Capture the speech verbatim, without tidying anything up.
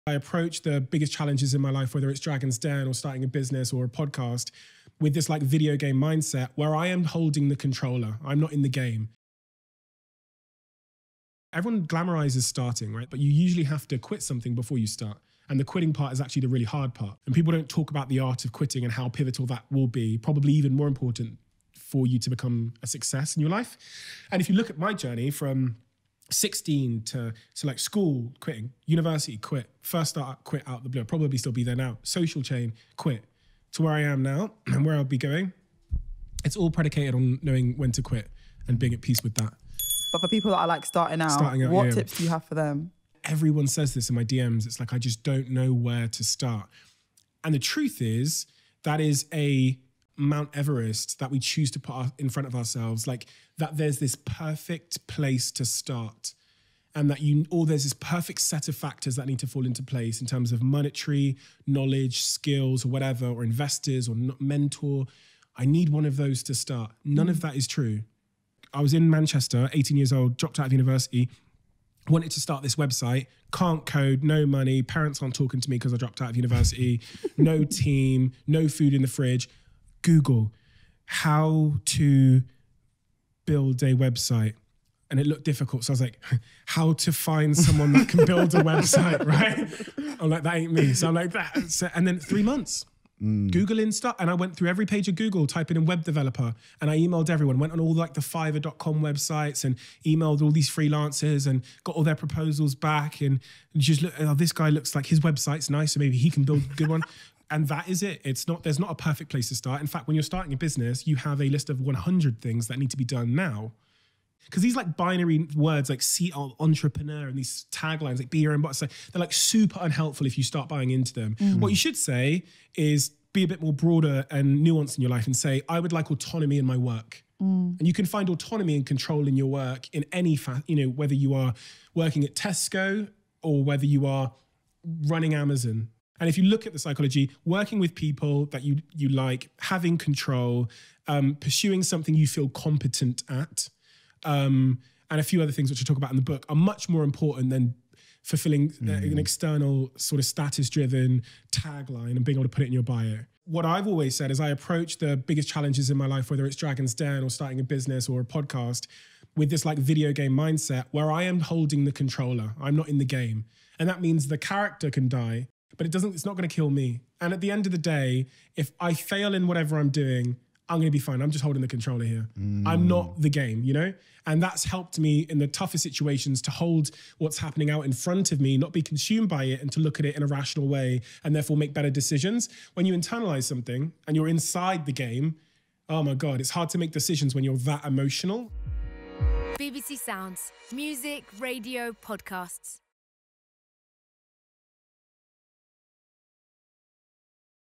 I approach the biggest challenges in my life, whether it's Dragon's Den or starting a business or a podcast, with this like video game mindset where I am holding the controller. I'm not in the game. Everyone glamorizes starting, right? But you usually have to quit something before you start. And the quitting part is actually the really hard part. And people don't talk about the art of quitting and how pivotal that will be, probably even more important for you to become a success in your life. And if you look at my journey from sixteen to, to like school, quitting, university, quit, first start, quit out the blue, I'll probably still be there now, social chain, quit, to where I am now and where I'll be going. It's all predicated on knowing when to quit and being at peace with that. But for people that are like starting out, starting out what yeah. tips do you have for them? Everyone says this in my D Ms. It's like, I just don't know where to start. And the truth is, that is a Mount Everest that we choose to put in front of ourselves. Like that there's this perfect place to start. And that you, or there's this perfect set of factors that need to fall into place in terms of monetary, knowledge, skills, or whatever, or investors, or mentor. I need one of those to start. None mm. of that is true. I was in Manchester, eighteen years old, dropped out of university, wanted to start this website, can't code, no money, parents aren't talking to me because I dropped out of university, no team, no food in the fridge. Google how to build a website. And it looked difficult. So I was like, how to find someone that can build a website, right? I'm like, that ain't me. So I'm like, that. So, and then three months. Mm. Googling stuff, and I went through every page of Google, typing in web developer, and I emailed everyone, went on all like the fiverr dot com websites and emailed all these freelancers and got all their proposals back and just look, oh, this guy looks like his website's nice, so maybe he can build a good one. And that is it. It's not, there's not a perfect place to start. In fact, when you're starting a business, you have a list of one hundred things that need to be done now. Because these like binary words like C entrepreneur and these taglines like be your own boss, they're like super unhelpful if you start buying into them. Mm. What you should say is be a bit more broader and nuanced in your life and say, I would like autonomy in my work. Mm. And you can find autonomy and control in your work in any, fa- you know, whether you are working at Tesco or whether you are running Amazon. And if you look at the psychology, working with people that you, you like, having control, um, pursuing something you feel competent at, Um, and a few other things which I talk about in the book are much more important than fulfilling mm. an external sort of status-driven tagline and being able to put it in your bio. What I've always said is I approach the biggest challenges in my life, whether it's Dragon's Den or starting a business or a podcast, with this like video game mindset where I am holding the controller. I'm not in the game. And that means the character can die, but it doesn't, it's not going to kill me. And at the end of the day, if I fail in whatever I'm doing, I'm going to be fine. I'm just holding the controller here. Mm. I'm not the game, you know? And that's helped me in the toughest situations to hold what's happening out in front of me, not be consumed by it, and to look at it in a rational way and therefore make better decisions. When you internalize something and you're inside the game, oh my God, it's hard to make decisions when you're that emotional. B B C Sounds, music, radio, podcasts.